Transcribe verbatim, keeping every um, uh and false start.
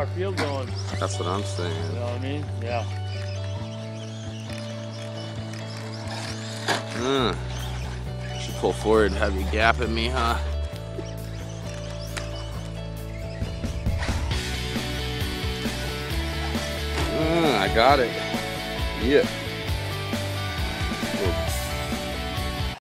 Our field going. That's what I'm saying. You know what I mean? Yeah. Mm. Should pull forward and have you gap at me, huh? Mm, I got it. Yeah.